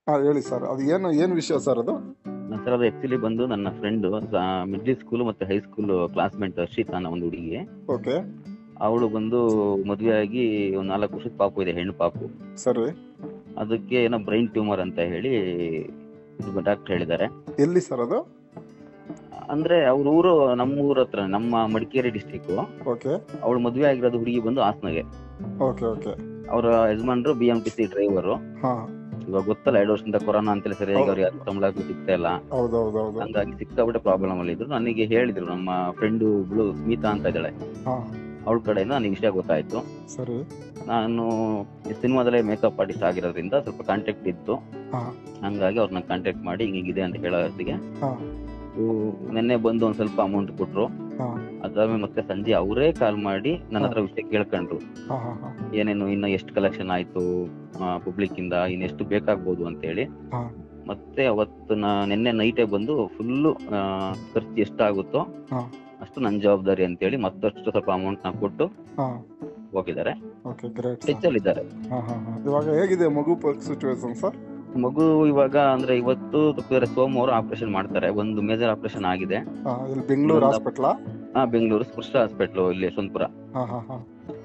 ಹಾ ಹೇಳಿ ಸರ್, ಅದು ಏನು ವಿಷಯ ಸರ್ ಅದು? ಸರ್ ಅದು ಆಕ್ಚುಲಿ ಬಂದು ನನ್ನ ಫ್ರೆಂಡು ಮಿಡ್ಲ್ ಸ್ಕೂಲ್ ಮತ್ತೆ ಹೈಸ್ಕೂಲ್ ಕ್ಲಾಸ್ಮೇಟ್ ಹರ್ಷಿತಾ ಅನ್ನೋ ಒಂದು ಹುಡುಗಿ. ಓಕೆ. ಅವಳು ಬಂದು ಮದುವೆ ಆಗಿ ಒಂದು 4 ವರ್ಷದ ಪಾಪು ಇದೆ, ಹೆಣ್ಣು ಪಾಪು. ಸರಿ. ಅದಕ್ಕೆ ಏನೋ ಬ್ರೈನ್ ಟ್ಯೂಮರ್ ಅಂತ ಹೇಳಿ ಡಾಕ್ಟರ್ ಹೇಳಿದ್ದಾರೆ. ಎಲ್ಲಿ ಸರ್ ಅದು? ಅಂದ್ರೆ ಅವ್ರ ಊರು ನಮ್ಮ ಊರ ಹತ್ರ, ನಮ್ಮ ಮಡಿಕೇರಿ ಡಿಸ್ಟಿಕ್. ಓಕೆ ಅವಳು ಮದುವೆ ಆಗಿರೋದು ಹುಡುಗಿ ಬಂದು ಹಾಸನಗೆ. Okay okay. ಅವರ ಯಜಮಾನ್ರು BMTC ಡ್ರೈವರು. ಹಾ ಇವಾಗ ಗೊತ್ತಲ್ಲ, 2 ವರ್ಷದಿಂದ ಕೊರೋನಾ ಅಂತೇಳಿ ಸರಿಯಾಗಿ ಅವ್ರಿಗೆ ಯಾರು ಸಂಬಳ ಸಿಗ್ತಾ ಇಲ್ಲ. ಹೌದೌದೌದು. ಹಂಗಾಗಿ ಸಿಕ್ಕಾಬಿಟ್ಟೆ ಪ್ರಾಬ್ಲಮ್ ಅಲ್ಲಿ ಇದ್ರು. ನನಗೆ ಹೇಳಿದ್ರು ನಮ್ಮ ಫ್ರೆಂಡು ಒಬ್ಳು ಸ್ಮಿತಾ ಅಂತ ಇದ್ದಾಳೆ, ಹಾ ಅವಳ ಕಡೆಯಿಂದ ನನಗೆ ವಿಷಯ ಗೊತ್ತಾಯ್ತು. ಸರಿ. ನಾನು ಸಿನಿಮಾದಲ್ಲೇ ಮೇಕಪ್ ಆರ್ಟಿಸ್ಟ್ ಆಗಿರೋದ್ರಿಂದ ಸ್ವಲ್ಪ ಕಾಂಟ್ಯಾಕ್ಟ್ ಇತ್ತು. ಹಾ ಹಂಗಾಗಿ ಅವ್ರನ್ನ ಕಾಂಟ್ಯಾಕ್ಟ್ ಮಾಡಿ ಹಿಂಗಿದೆ ಅಂತ ಹೇಳೋತ್ತಿಗೆ ಹಾ ನೆನ್ನೆ ಬಂದು ಒಂದ್ ಸ್ವಲ್ಪ ಅಮೌಂಟ್ ಕೊಟ್ರು. ಹಾ ಅದಾದ್ಮೇಲೆ ಮತ್ತೆ ಸಂಜೆ ಅವರೇ ಕಾಲ್ ಮಾಡಿ ನನ್ನ ಹತ್ರ ವಿಷಯ ಕೇಳ್ಕೊಂಡ್ರು. ಹಾ ಹಾ ಏನೇನು ಇನ್ನ ಎಷ್ಟು ಕಲೆಕ್ಷನ್ ಆಯ್ತು ಪಬ್ಲಿಕ್ ಇಂದ, ಇನ್ನೆಷ್ಟು ಬೇಕಾಗ್ಬೋದು ಅಂತ ಹೇಳಿ. ಹಾ ಮತ್ತೆ ಅವತ್ತು ನಿನ್ನೆ ನೈಟೇ ಬಂದು ಫುಲ್ಲು ಖರ್ಚು ಎಷ್ಟಾಗುತ್ತೋ ಹಾ ಅಷ್ಟು ನನ್ನ ಜವಾಬ್ದಾರಿ ಅಂತೇಳಿ ಮತ್ತಷ್ಟು ಸ್ವಲ್ಪ ಅಮೌಂಟ್ ನ ಕೊಟ್ಟು ಹಾ ಹೋಗಿದ್ದಾರೆ. Okay great. ಟಚ್ ಅಲ್ಲಿ ಇದ್ದಾರೆ. ಹಾ ಹಾ ಹಾ. ಇವಾಗ ಹೇಗಿದೆ ಮಗು ಸಿಚುವೇಶನ್ ಸರ್? ಮಗು ಇವಾಗ ಅಂದ್ರೆ ಇವತ್ತು ತಪ್ಪಿದ್ರೆ ಸೋಮವಾರ ಆಪರೇಷನ್ ಮಾಡ್ತಾರೆ. ಒಂದು ಮೇಜರ್ ಆಪರೇಷನ್ ಆಗಿದೆ. ಇಲ್ಲಿ ಬೆಂಗಳೂರು ಹಾಸ್ಪಿಟ್ಲಾ? ಬೆಂಗಳೂರು ಸ್ಪರ್ಶ ಹಾಸ್ಪಿಟ್ಲು ಇಲ್ಲಿ ಯಶವಂತಪುರ. ಹಾ ಹಾ ಹಾ.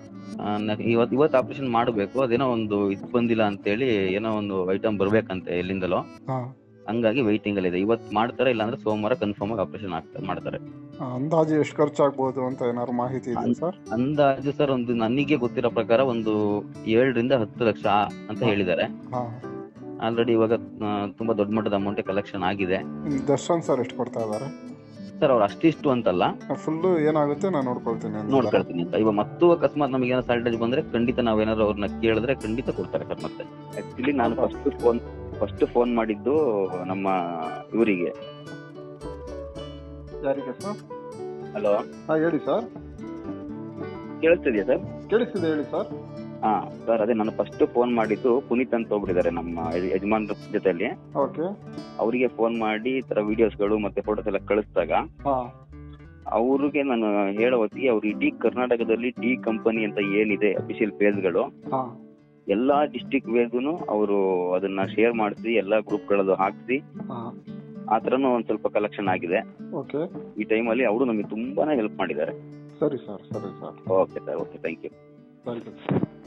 ಇವತ್ತು ಆಪರೇಷನ್ ಮಾಡಬೇಕು. ಅದೇನೋ ಒಂದು ಇದು ಬಂದಿಲ್ಲ ಅಂತೇಳಿ, ಏನೋ ಒಂದು ಐಟಮ್ ಬರ್ಬೇಕಂತೆ ಎಲ್ಲಿಂದಲೋ. ಹಾ ಹಂಗಾಗಿ ವೈಟಿಂಗ್ ಅಲ್ಲಿ ಇದೆ. ಇವತ್ತು ಮಾಡ್ತಾರೆ, ಇಲ್ಲಾಂದ್ರೆ ಸೋಮವಾರ ಕನ್ಫರ್ಮ್ ಆಗಿ ಆಪರೇಷನ್ ಮಾಡ್ತಾರೆ. ಅಂದಾಜು ಎಷ್ಟು ಖರ್ಚಾಗ್ಬೋದು ಅಂತ ಏನಾದ್ರು ಮಾಹಿತಿ ಇದೆ ಸರ್? ಅಂದಾಜು ಸರ್ ಒಂದು ನನಗೆ ಗೊತ್ತಿರೋ ಪ್ರಕಾರ ಒಂದು 7 ರಿಂದ 10 ಲಕ್ಷ ಅಂತ ಹೇಳಿದ್ದಾರೆ. ಹಾ ಆಲ್ರೆಡಿ ಇವಾಗ ತುಂಬಾ ದೊಡ್ಡ ಮಟ್ಟದ ಅಮೌಂಟ್ ಕಲೆಕ್ಷನ್ ಆಗಿದೆ. ದರ್ಶನ್ ಸರ್ ಎಷ್ಟು ಕೊಡ್ತಾ ಇದಾರೆ ಸರ್? ಅವ್ರು ಅಷ್ಟಿಷ್ಟು ಅಂತಲ್ಲ, ಫುಲ್ ಏನಾಗುತ್ತೆ ನಾನು ನೋಡ್ಕೊಳ್ತೀನಿ ಅಂತ. ಇವಾಗ ಮತ್ತು ಅಕಸ್ಮಾತ್ ನಮಗೆ ಏನೋ ಸಾಲ್ಟೇಜ್ ಬಂದ್ರೆ ಖಂಡಿತ ನಾವೇನಾದ್ರು ಅವ್ರನ್ನ ಕೇಳಿದ್ರೆ ಖಂಡಿತ ಕೊಡ್ತಾರೆ ಸರ್. ಮತ್ತೆ ಆಕ್ಚುಲಿ ನಾನು ಫಸ್ಟ್ ಫೋನ್ ಮಾಡಿದ್ದು ನಮ್ಮ ಇವರಿಗೆ. ಯಾರಿಗೆ ಸರ್? ಹಲೋ, ಹಾ ಹೇಳಿ ಸರ್. ಕೇಳಿಸ್ತಿದ್ಯಾ ಸರ್? ಕೇಳಿಸ್ತಿದೆ, ಹೇಳಿ ಸರ್. ಹಾ ಸರ್, ಅದೇ ನಾನು ಫಸ್ಟ್ ಫೋನ್ ಮಾಡಿದ್ದು ಪುನೀತ್ ಅಂತ ಹೋಗ್ಬಿಟ್ಟಿದ್ದಾರೆ ನಮ್ಮ ಯಜಮಾನ್ರ ಜೊತೆಲಿ. ಓಕೆ. ಅವರಿಗೆ ಫೋನ್ ಮಾಡಿ ಈ ತರ ವಿಡಿಯೋಸ್ಗಳು ಮತ್ತೆ ಫೋಟೋಸ್ ಎಲ್ಲ ಕಳಿಸಿದಾಗ ಅವ್ರಿಗೆ ನಾನು ಹೇಳೋ ಹೊತ್ತಿಗೆ ಅವ್ರು ಇಡೀ ಕರ್ನಾಟಕದಲ್ಲಿ ಟೀ ಕಂಪನಿ ಅಂತ ಏನಿದೆ ಅಫಿಷಿಯಲ್ ಪೇಜ್ಗಳು, ಎಲ್ಲಾ ಡಿಸ್ಟ್ರಿಕ್ಟ್ ವೇಗೂನು ಅವರು ಅದನ್ನ ಶೇರ್ ಮಾಡಿಸಿ ಎಲ್ಲಾ ಗ್ರೂಪ್ಗಳಲ್ಲೂ ಹಾಕಿಸಿ ಆ ತರನು ಒಂದ್ ಸ್ವಲ್ಪ ಕಲೆಕ್ಷನ್ ಆಗಿದೆ. ಓಕೆ. ಈ ಟೈಮಲ್ಲಿ ಅವರು ನಮಗೆ ತುಂಬಾನೇ ಹೆಲ್ಪ್ ಮಾಡಿದ್ದಾರೆ. ಸರಿ ಸರ್, ಸರಿ sir. Okay sir, okay, thank you. Very good.